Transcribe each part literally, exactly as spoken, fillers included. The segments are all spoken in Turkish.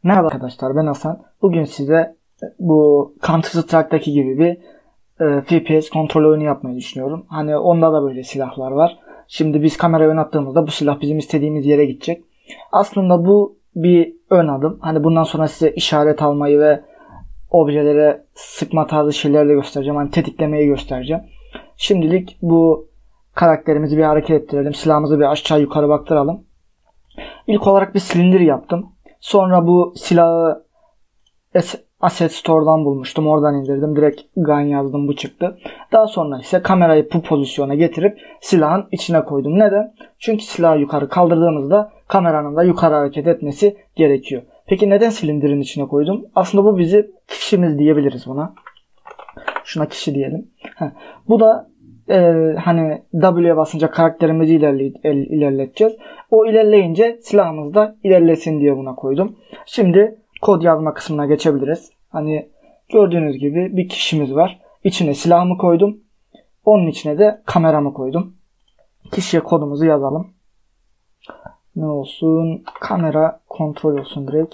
Merhaba arkadaşlar, ben Hasan. Bugün size bu Counter Strike'daki gibi bir e, F P S kontrol oyunu yapmayı düşünüyorum. Hani onda da böyle silahlar var. Şimdi biz kamerayı oynattığımızda bu silah bizim istediğimiz yere gidecek. Aslında bu bir ön adım. Hani bundan sonra size işaret almayı ve objelere sıkma tarzı şeyleri de göstereceğim. Hani tetiklemeyi göstereceğim. Şimdilik bu karakterimizi bir hareket ettirelim. Silahımızı bir aşağı yukarı baktıralım. İlk olarak bir silindir yaptım. Sonra bu silahı Asset Store'dan bulmuştum. Oradan indirdim. Direkt gun yazdım. Bu çıktı. Daha sonra ise kamerayı bu pozisyona getirip silahın içine koydum. Neden? Çünkü silahı yukarı kaldırdığımızda kameranın da yukarı hareket etmesi gerekiyor. Peki neden silindirin içine koydum? Aslında bu bizi kişimiz diyebiliriz buna. Şuna kişi diyelim. Heh. Bu da e, hani W'ye basınca karakterimizi ilerle, ilerleteceğiz. O ilerleyince silahımız da ilerlesin diye buna koydum. Şimdi kod yazma kısmına geçebiliriz. Hani gördüğünüz gibi bir kişimiz var. İçine silahımı koydum. Onun içine de kameramı koydum. Kişiye kodumuzu yazalım. Ne olsun? Kamera kontrol olsun direkt.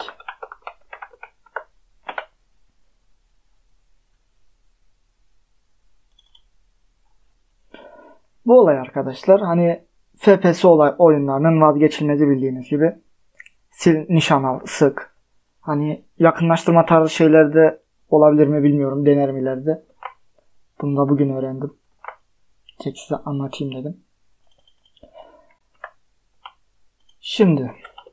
Bu olay arkadaşlar hani F P S olay oyunlarının vazgeçilmezi bildiğiniz gibi. Sil, nişan al, sık. Hani yakınlaştırma tarzı şeyler de olabilir mi bilmiyorum. Denerim ileride. Bunu da bugün öğrendim. Tek size anlatayım dedim. Şimdi.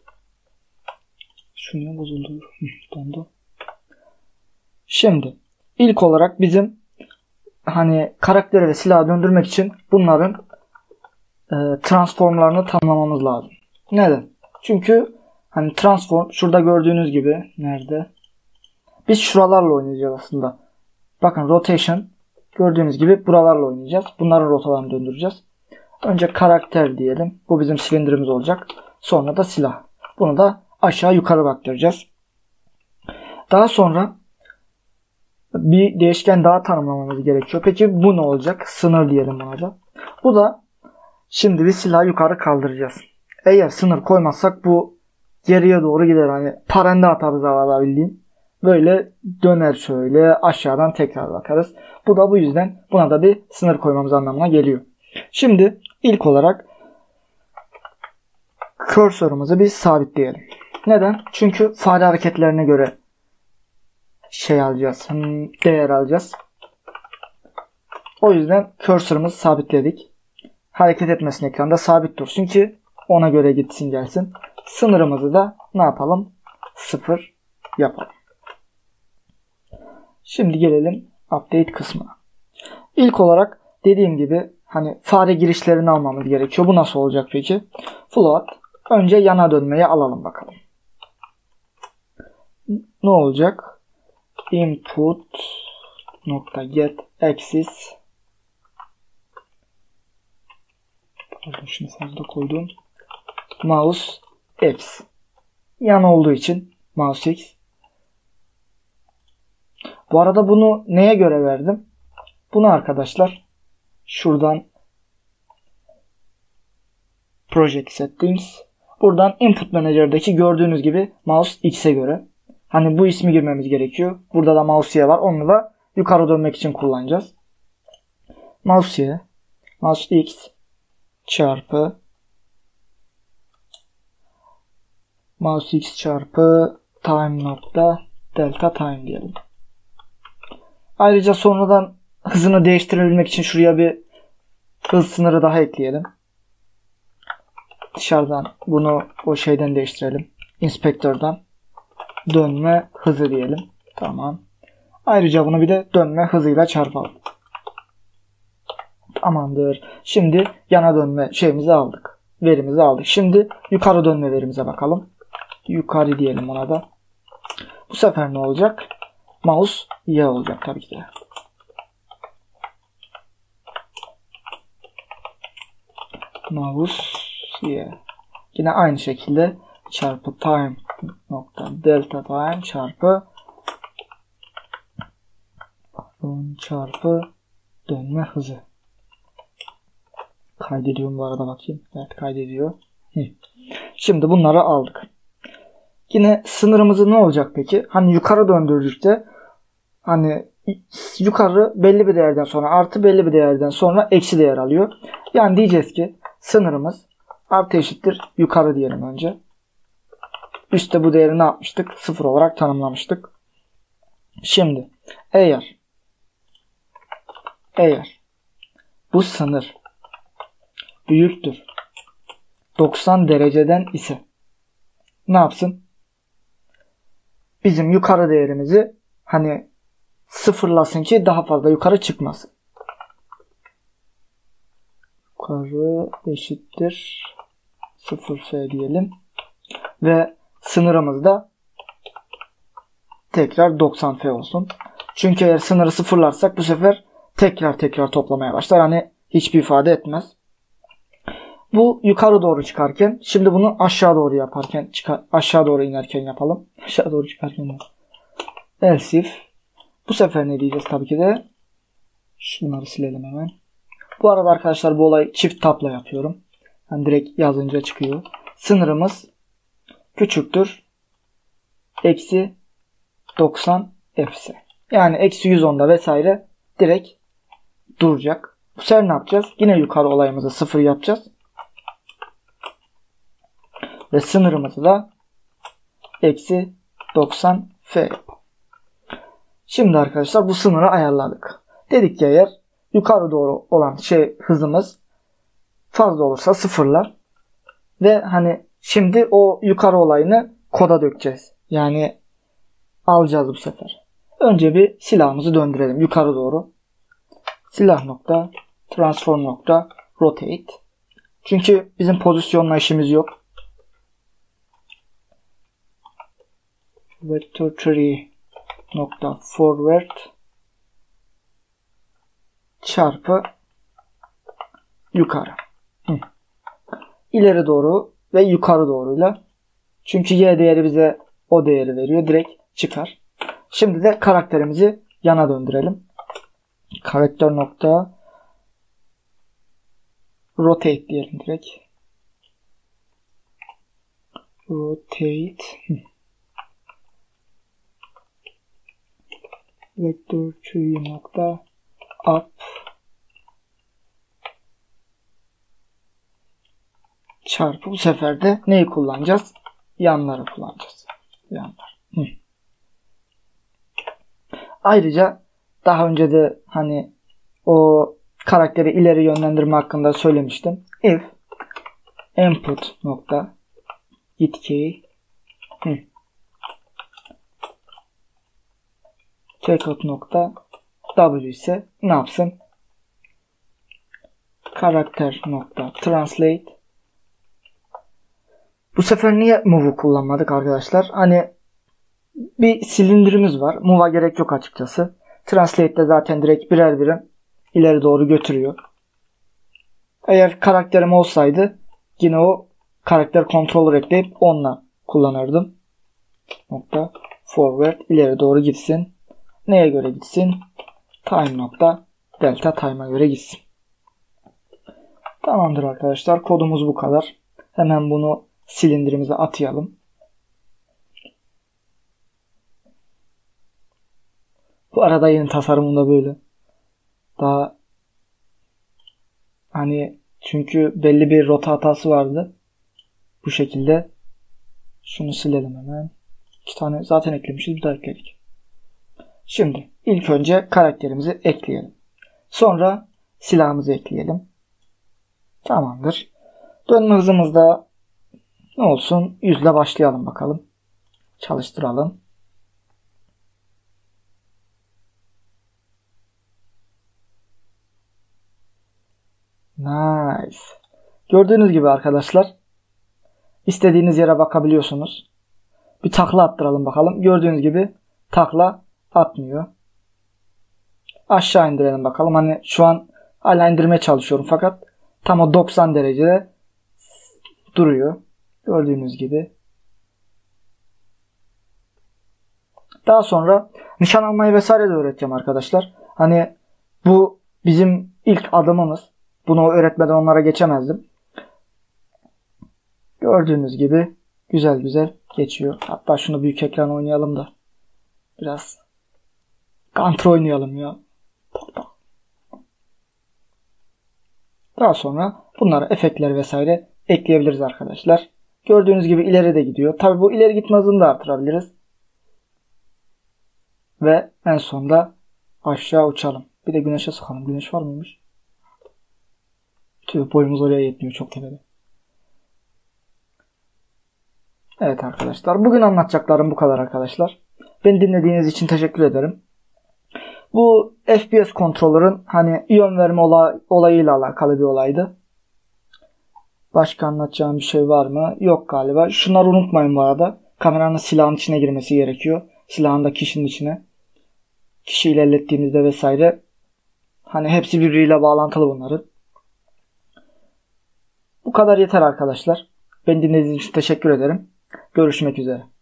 Şu niye bozuldu? Dondu. Şimdi. İlk olarak bizim hani karakteri ve silahı döndürmek için bunların e, transformlarını tanımlamamız lazım. Neden? Çünkü hani transform şurada gördüğünüz gibi nerede? Biz şuralarla oynayacağız aslında. Bakın rotation gördüğünüz gibi buralarla oynayacağız. Bunların rotalarını döndüreceğiz. Önce karakter diyelim. Bu bizim silindirimiz olacak. Sonra da silah. Bunu da aşağı yukarı baktıracağız. Daha sonra bir değişken daha tanımlamamız gerekiyor. Peki bu ne olacak? Sınır diyelim buna da. Bu da şimdi bir silahı yukarı kaldıracağız. Eğer sınır koymazsak bu geriye doğru gider. Hani parende atarız havada bildiğin. Böyle döner şöyle aşağıdan tekrar bakarız. Bu da bu yüzden buna da bir sınır koymamız anlamına geliyor. Şimdi ilk olarak cursor'ımızı bir sabitleyelim. Neden? Çünkü fare hareketlerine göre şey alacağız. Değer alacağız. O yüzden cursor'ımızı sabitledik. Hareket etmesin ekranda sabit dursun ki ona göre gitsin gelsin. Sınırımızı da ne yapalım? Sıfır yapalım. Şimdi gelelim update kısmına. İlk olarak dediğim gibi hani fare girişlerini almamız gerekiyor. Bu nasıl olacak peki? Float. Önce yana dönmeyi alalım bakalım. Ne olacak? Input nokta get axis. Pardon şunu fazla koydum. Mouse X. Yan olduğu için mouse X. Bu arada bunu neye göre verdim? Bunu arkadaşlar şuradan Project Settings. Buradan Input Manager'daki gördüğünüz gibi mouse X'e göre. Hani bu ismi girmemiz gerekiyor. Burada da mouse Y var. Onu da yukarı dönmek için kullanacağız. Mouse Y, mouse X çarpı mouse X çarpı time nokta delta time diyelim. Ayrıca sonradan hızını değiştirebilmek için şuraya bir hız sınırı daha ekleyelim. Dışarıdan bunu o şeyden değiştirelim. Inspector'dan dönme hızı diyelim. Tamam. Ayrıca bunu bir de dönme hızıyla çarpalım. Tamamdır. Şimdi yana dönme şeyimizi aldık. Verimizi aldık. Şimdi yukarı dönme verimize bakalım. Yukarı diyelim ona da. Bu sefer ne olacak? Mouse Y olacak tabii ki de. Mouse Y. Yine aynı şekilde çarpı time nokta delta time çarpı çarpı dönme hızı. Kaydediyorum bu arada bakayım. Evet kaydediyor. Şimdi bunları aldık. Yine sınırımızı ne olacak peki? Hani yukarı döndürdükçe hani yukarı belli bir değerden sonra artı belli bir değerden sonra eksi değer alıyor. Yani diyeceğiz ki sınırımız artı eşittir yukarı diyelim önce. Üstte bu değeri ne yapmıştık? Sıfır olarak tanımlamıştık. Şimdi eğer eğer bu sınır büyüktür doksan dereceden ise ne yapsın? Bizim yukarı değerimizi hani sıfırlasın ki daha fazla yukarı çıkmasın. Yukarı eşittir sıfır f diyelim. Ve sınırımız da tekrar doksan f olsun. Çünkü eğer sınırı sıfırlarsak bu sefer tekrar tekrar toplamaya başlar. Hani hiçbir ifade etmez. Bu yukarı doğru çıkarken, şimdi bunu aşağı doğru yaparken, çıkar, aşağı doğru inerken yapalım. Aşağı doğru çıkarken. Else if. Bu sefer ne diyeceğiz tabii ki de. Şunları silelim hemen. Bu arada arkadaşlar bu olayı çift tabla yapıyorum. Yani direkt yazınca çıkıyor. Sınırımız küçüktür. Eksi doksan f'si. Yani eksi yüz onda vesaire direkt duracak. Bu sefer ne yapacağız? Yine yukarı olayımızı sıfır yapacağız. Ve sınırımızı da eksi doksan f yapalım. Şimdi arkadaşlar bu sınırı ayarladık. Dedik ki eğer yukarı doğru olan şey hızımız fazla olursa sıfırla. Ve hani şimdi o yukarı olayını koda dökeceğiz. Yani alacağız bu sefer. Önce bir silahımızı döndürelim yukarı doğru. Silah nokta transform nokta rotate. Çünkü bizim pozisyonla işimiz yok. Vector üç nokta forward çarpı yukarı. Hı. İleri doğru ve yukarı doğruyla. Çünkü y değeri bize o değeri veriyor. Direkt çıkar. Şimdi de karakterimizi yana döndürelim. Karakter nokta rotate diyelim direkt. Rotate. Hı. Vector üç nokta up çarpı bu sefer de neyi kullanacağız? Yanları kullanacağız. Yanlar. Hı. Ayrıca daha önce de hani o karakteri ileri yönlendirme hakkında söylemiştim. If input nokta git key hı. checkout nokta w ise ne yapsın? Karakter nokta translate. Bu sefer niye move'u kullanmadık arkadaşlar? Hani bir silindirimiz var. Move'a gerek yok açıkçası. Translate de zaten direkt birer birim ileri doğru götürüyor. Eğer karakterim olsaydı yine o karakter controller ekleyip onunla kullanırdım. Nokta forward ileri doğru gitsin. Neye göre gitsin? Time nokta delta time'a göre gitsin. Tamamdır arkadaşlar. Kodumuz bu kadar. Hemen bunu silindirimize atayalım. Bu arada yeni tasarımında böyle. Daha hani çünkü belli bir rota hatası vardı. Bu şekilde. Şunu silelim hemen. İki tane zaten eklemişiz. Bir daha ekledik. Şimdi ilk önce karakterimizi ekleyelim. Sonra silahımızı ekleyelim. Tamamdır. Dönme hızımızda ne olsun? yüz ile başlayalım bakalım. Çalıştıralım. Nice. Gördüğünüz gibi arkadaşlar istediğiniz yere bakabiliyorsunuz. Bir takla attıralım bakalım. Gördüğünüz gibi takla atmıyor. Aşağı indirelim bakalım. Hani şu an hala indirmeye çalışıyorum fakat tam o doksan derecede duruyor. Gördüğünüz gibi. Daha sonra nişan almayı vesaire de öğreteceğim arkadaşlar. Hani bu bizim ilk adımımız. Bunu öğretmeden onlara geçemezdim. Gördüğünüz gibi güzel güzel geçiyor. Hatta şunu büyük ekran oynayalım da biraz Counter oynayalım ya. Daha sonra bunlara efektler vesaire ekleyebiliriz arkadaşlar. Gördüğünüz gibi ileri de gidiyor. Tabi bu ileri gitme hızını da artırabiliriz. Ve en sonda aşağı uçalım. Bir de güneşe sıkalım. Güneş var mıymış? Tüh, boyumuz oraya yetmiyor, çok tepede. Evet arkadaşlar, bugün anlatacaklarım bu kadar arkadaşlar. Beni dinlediğiniz için teşekkür ederim. Bu F P S kontrolörün hani iyon verme olay, olayıyla alakalı bir olaydı. Başka anlatacağım bir şey var mı? Yok galiba. Şunları unutmayın bu arada. Kameranın silahın içine girmesi gerekiyor. Silahın da kişinin içine. Kişi ilerlettiğimizde vesaire. Hani hepsi birbiriyle bağlantılı bunların. Bu kadar yeter arkadaşlar. Beni dinlediğiniz için teşekkür ederim. Görüşmek üzere.